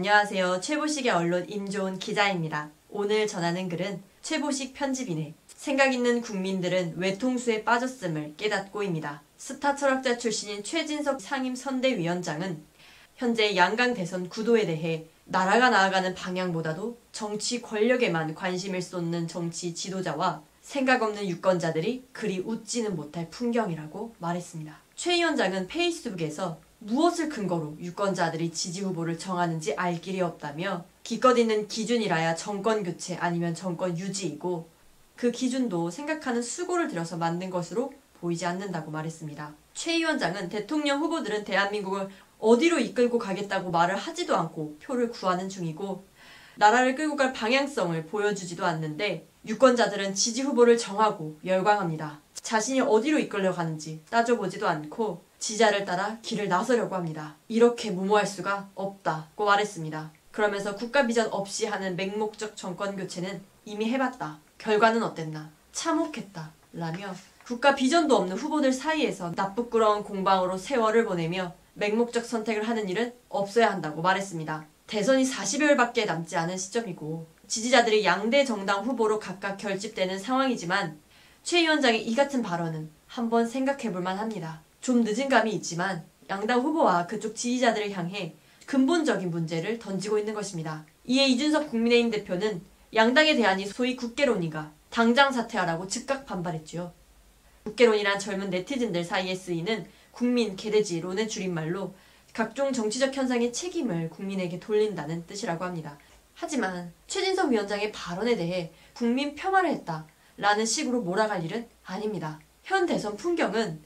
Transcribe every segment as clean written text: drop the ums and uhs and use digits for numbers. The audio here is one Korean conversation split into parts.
안녕하세요. 최보식의 언론 임조은 기자입니다. 오늘 전하는 글은 최보식 편집인의 생각 있는 국민들은 외통수에 빠졌음을 깨닫고입니다. 스타 철학자 출신인 최진석 상임선대위원장은 현재 양강 대선 구도에 대해 나라가 나아가는 방향보다도 정치 권력에만 관심을 쏟는 정치 지도자와 생각 없는 유권자들이 그리 웃지는 못할 풍경이라고 말했습니다. 최 위원장은 페이스북에서 무엇을 근거로 유권자들이 지지 후보를 정하는지 알 길이 없다며 기껏 있는 기준이라야 정권 교체 아니면 정권 유지이고 그 기준도 생각하는 수고를 들여서 만든 것으로 보이지 않는다고 말했습니다. 최 위원장은 대통령 후보들은 대한민국을 어디로 이끌고 가겠다고 말을 하지도 않고 표를 구하는 중이고 나라를 끌고 갈 방향성을 보여주지도 않는데 유권자들은 지지 후보를 정하고 열광합니다. 자신이 어디로 이끌려가는지 따져보지도 않고 지자를 따라 길을 나서려고 합니다. 이렇게 무모할 수가 없다고 말했습니다. 그러면서 국가 비전 없이 하는 맹목적 정권 교체는 이미 해봤다. 결과는 어땠나? 참혹했다. 라며 국가 비전도 없는 후보들 사이에서 나쁘끄러운 공방으로 세월을 보내며 맹목적 선택을 하는 일은 없어야 한다고 말했습니다. 대선이 40여일밖에 남지 않은 시점이고 지지자들이 양대 정당 후보로 각각 결집되는 상황이지만 최 위원장의 이 같은 발언은 한번 생각해볼 만합니다. 좀 늦은 감이 있지만 양당 후보와 그쪽 지지자들을 향해 근본적인 문제를 던지고 있는 것입니다. 이에 이준석 국민의힘 대표는 양당의 대안이 소위 국개론인가 당장 사퇴하라고 즉각 반발했죠. 국개론이란 젊은 네티즌들 사이에 쓰이는 국민 개돼지론의 줄임말로 각종 정치적 현상의 책임을 국민에게 돌린다는 뜻이라고 합니다. 하지만 최진석 위원장의 발언에 대해 국민 폄하를 했다라는 식으로 몰아갈 일은 아닙니다. 현 대선 풍경은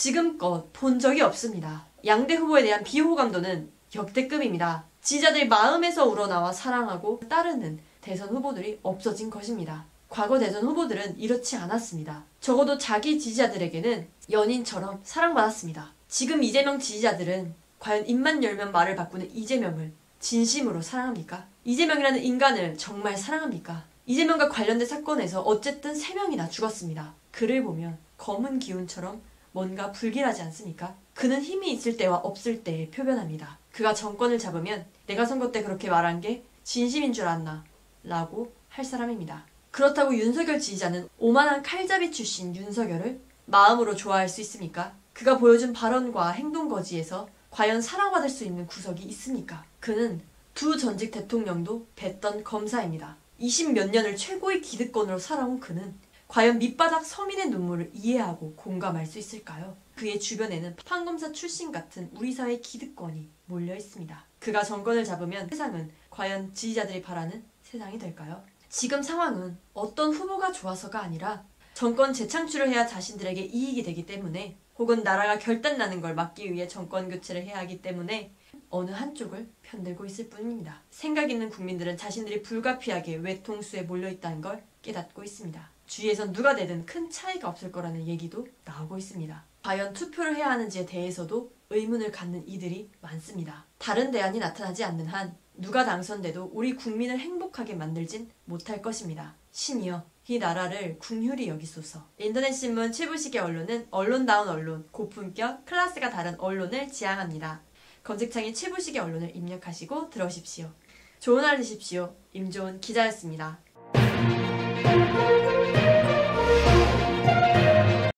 지금껏 본 적이 없습니다. 양대 후보에 대한 비호감도는 역대급입니다. 지지자들이 마음에서 우러나와 사랑하고 따르는 대선 후보들이 없어진 것입니다. 과거 대선 후보들은 이렇지 않았습니다. 적어도 자기 지지자들에게는 연인처럼 사랑받았습니다. 지금 이재명 지지자들은 과연 입만 열면 말을 바꾸는 이재명을 진심으로 사랑합니까? 이재명이라는 인간을 정말 사랑합니까? 이재명과 관련된 사건에서 어쨌든 3명이나 죽었습니다. 그를 보면 검은 기운처럼 뭔가 불길하지 않습니까? 그는 힘이 있을 때와 없을 때에 표변합니다. 그가 정권을 잡으면 내가 선거 때 그렇게 말한 게 진심인 줄 알았나? 라고 할 사람입니다. 그렇다고 윤석열 지지자는 오만한 칼잡이 출신 윤석열을 마음으로 좋아할 수 있습니까? 그가 보여준 발언과 행동 거지에서 과연 사랑받을 수 있는 구석이 있습니까? 그는 두 전직 대통령도 뵀던 검사입니다. 20몇 년을 최고의 기득권으로 살아온 그는 과연 밑바닥 서민의 눈물을 이해하고 공감할 수 있을까요? 그의 주변에는 판검사 출신 같은 우리 사회의 기득권이 몰려 있습니다. 그가 정권을 잡으면 세상은 과연 지지자들이 바라는 세상이 될까요? 지금 상황은 어떤 후보가 좋아서가 아니라 정권 재창출을 해야 자신들에게 이익이 되기 때문에 혹은 나라가 결단나는 걸 막기 위해 정권 교체를 해야 하기 때문에 어느 한쪽을 편들고 있을 뿐입니다. 생각 있는 국민들은 자신들이 불가피하게 외통수에 몰려있다는 걸 깨닫고 있습니다. 주위에선 누가 되든 큰 차이가 없을 거라는 얘기도 나오고 있습니다. 과연 투표를 해야 하는지에 대해서도 의문을 갖는 이들이 많습니다. 다른 대안이 나타나지 않는 한 누가 당선돼도 우리 국민을 행복하게 만들진 못할 것입니다. 신이여 이 나라를 긍휼히 여기소서. 인터넷신문 최보식의 언론은 언론다운 언론, 고품격, 클래스가 다른 언론을 지향합니다. 검색창에 최보식의 언론을 입력하시고 들어오십시오. 좋은 하루 되십시오. 임조은 기자였습니다.